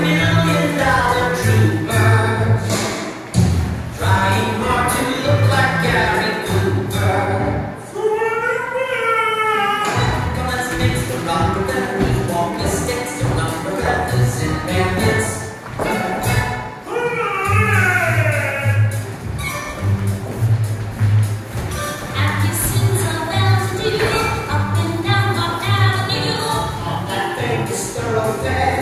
$1 million trooper, trying hard to look like Gary Cooper. Come, let's mix the rock with the beat, walk the sticks to number brothers and bandits. Have you seen some well-to-do up and down Park Avenue? On that famous thoroughfare.